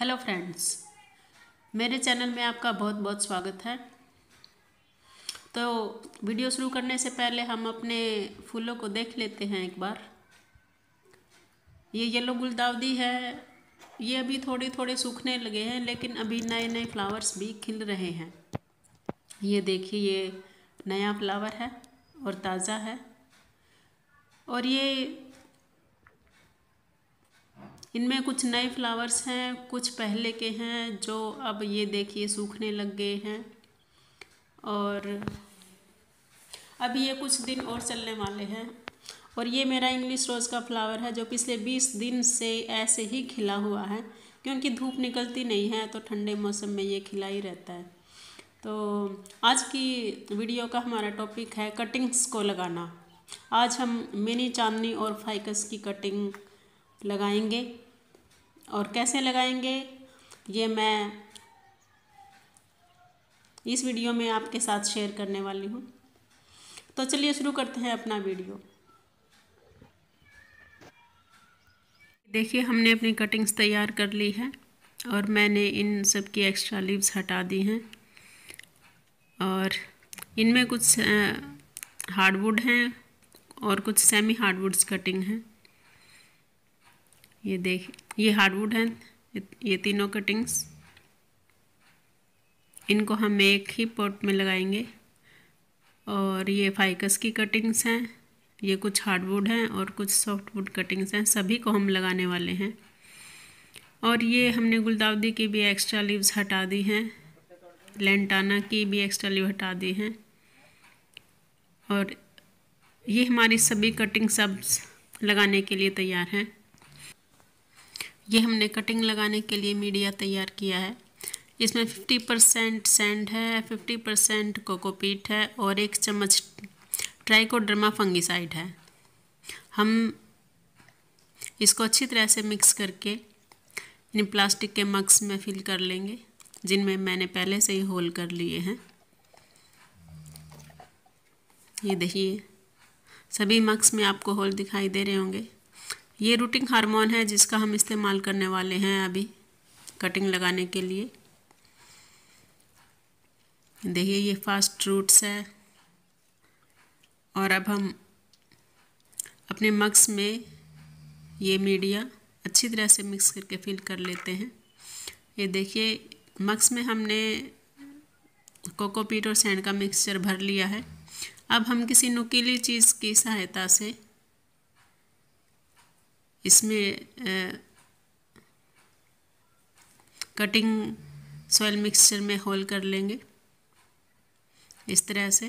Hello friends, मेरे channel में आपका बहुत बहुत स्वागत है। तो वीडियो शुरू करने से पहले हम अपने फूलों को देख लेते हैं एक बार। ये येलो गुलदाउदी है। ये अभी थोड़े थोड़े सूखने लगे हैं, लेकिन अभी नए नए फ्लावर्स भी खिल रहे हैं। ये देखिए, ये नया फ्लावर है और ताज़ा है। और ये इनमें कुछ नए फ्लावर्स हैं, कुछ पहले के हैं जो अब ये देखिए सूखने लग गए हैं। और अभी ये कुछ दिन और चलने वाले हैं। और ये मेरा इंग्लिश रोज़ का फ्लावर है जो पिछले 20 दिन से ऐसे ही खिला हुआ है, क्योंकि धूप निकलती नहीं है तो ठंडे मौसम में ये खिला ही रहता है। तो आज की वीडियो का हमारा टॉपिक है कटिंग्स को लगाना। आज हम मिनी चांदनी और फाइकस की कटिंग लगाएंगे। और कैसे लगाएंगे ये मैं इस वीडियो में आपके साथ शेयर करने वाली हूँ। तो चलिए शुरू करते हैं अपना वीडियो। देखिए, हमने अपनी कटिंग्स तैयार कर ली है और मैंने इन सब की एक्स्ट्रा लीव्स हटा दी हैं। और इनमें कुछ हार्डवुड हैं और कुछ सेमी हार्डवुड्स कटिंग हैं। ये ये हार्डवुड हैं, ये तीनों कटिंग्स। इनको हम एक ही पॉट में लगाएंगे। और ये फाइकस की कटिंग्स हैं, ये कुछ हार्डवुड हैं और कुछ सॉफ्टवुड कटिंग्स हैं। सभी को हम लगाने वाले हैं। और ये हमने गुलदाउदी की भी एक्स्ट्रा लीव्स हटा दी हैं, लेंटाना की भी एक्स्ट्रा लीव हटा दी हैं। और ये हमारी सभी कटिंग सब लगाने के लिए तैयार हैं। ये हमने कटिंग लगाने के लिए मीडिया तैयार किया है। इसमें 50% सैंड है, 50% कोकोपीट है और 1 चम्मच ट्राइकोडर्मा फंगिसाइड है। हम इसको अच्छी तरह से मिक्स करके इन प्लास्टिक के मग्स में फिल कर लेंगे, जिनमें मैंने पहले से ही होल कर लिए हैं। ये देखिए, सभी मग्स में आपको होल दिखाई दे रहे होंगे। ये रूटिंग हार्मोन है जिसका हम इस्तेमाल करने वाले हैं अभी कटिंग लगाने के लिए। देखिए, ये फास्ट रूट्स है। और अब हम अपने मग्स में ये मीडिया अच्छी तरह से मिक्स करके फिल कर लेते हैं। ये देखिए, मग्स में हमने कोकोपीट और सैंड का मिक्सचर भर लिया है। अब हम किसी नुकीली चीज़ की सहायता से इसमें कटिंग सॉइल मिक्सचर में होल कर लेंगे इस तरह से।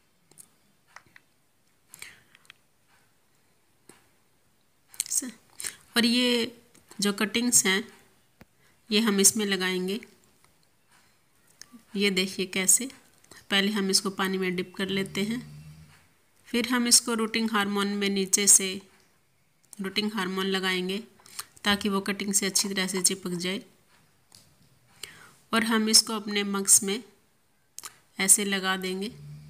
और ये जो कटिंग्स हैं ये हम इसमें लगाएंगे। ये देखिए कैसे, पहले हम इसको पानी में डिप कर लेते हैं, फिर हम इसको रूटिंग हार्मोन में नीचे से रूटिंग हार्मोन लगाएंगे ताकि वो कटिंग से अच्छी तरह से चिपक जाए। और हम इसको अपने मग्स में ऐसे लगा देंगे,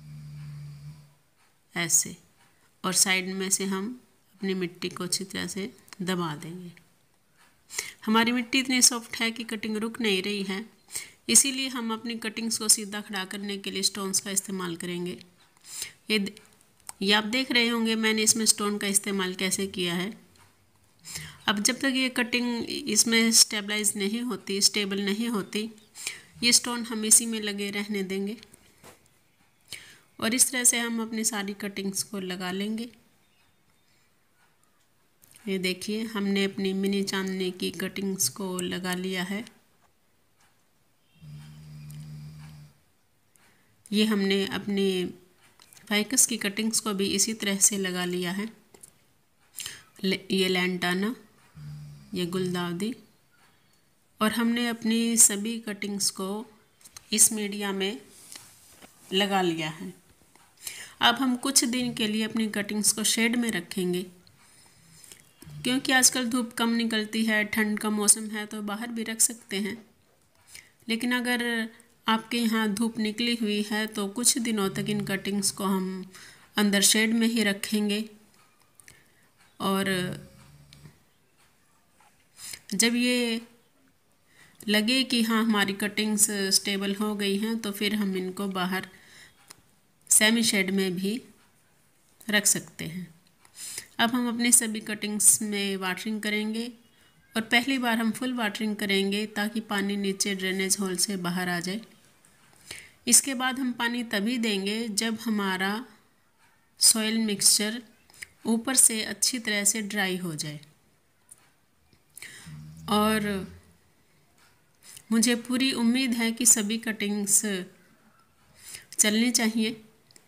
ऐसे। और साइड में से हम अपनी मिट्टी को अच्छी तरह से दबा देंगे। हमारी मिट्टी इतनी सॉफ्ट है कि कटिंग रुक नहीं रही है, इसीलिए हम अपनी कटिंग्स को सीधा खड़ा करने के लिए स्टोन्स का इस्तेमाल करेंगे। ये आप देख रहे होंगे मैंने इसमें स्टोन का इस्तेमाल कैसे किया है। अब जब तक ये कटिंग इसमें स्टेबलाइज नहीं होती, स्टेबल नहीं होती, ये स्टोन हम इसी में लगे रहने देंगे। और इस तरह से हम अपनी सारी कटिंग्स को लगा लेंगे। ये देखिए, हमने अपनी मिनी चांदनी की कटिंग्स को लगा लिया है। ये हमने अपनी फाइकस की कटिंग्स को भी इसी तरह से लगा लिया है। ये लेंटाना, ये गुलदाउदी। और हमने अपनी सभी कटिंग्स को इस मीडिया में लगा लिया है। अब हम कुछ दिन के लिए अपनी कटिंग्स को शेड में रखेंगे, क्योंकि आजकल धूप कम निकलती है, ठंड का मौसम है, तो बाहर भी रख सकते हैं। लेकिन अगर आपके यहाँ धूप निकली हुई है तो कुछ दिनों तक इन कटिंग्स को हम अंदर शेड में ही रखेंगे। और जब ये लगे कि हाँ हमारी कटिंग्स स्टेबल हो गई हैं तो फिर हम इनको बाहर सेमी शेड में भी रख सकते हैं। अब हम अपनी सभी कटिंग्स में वाटरिंग करेंगे और पहली बार हम फुल वाटरिंग करेंगे ताकि पानी नीचे ड्रेनेज होल से बाहर आ जाए। इसके बाद हम पानी तभी देंगे जब हमारा सॉइल मिक्सचर ऊपर से अच्छी तरह से ड्राई हो जाए। और मुझे पूरी उम्मीद है कि सभी कटिंग्स चलनी चाहिए।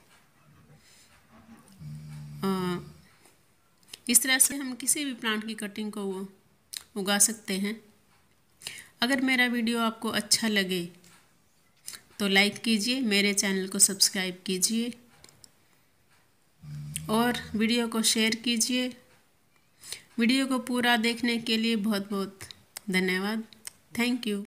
इस तरह से हम किसी भी प्लांट की कटिंग को उगा सकते हैं। अगर मेरा वीडियो आपको अच्छा लगे तो लाइक कीजिए, मेरे चैनल को सब्सक्राइब कीजिए और वीडियो को शेयर कीजिए। वीडियो को पूरा देखने के लिए बहुत बहुत धन्यवाद। Thank you.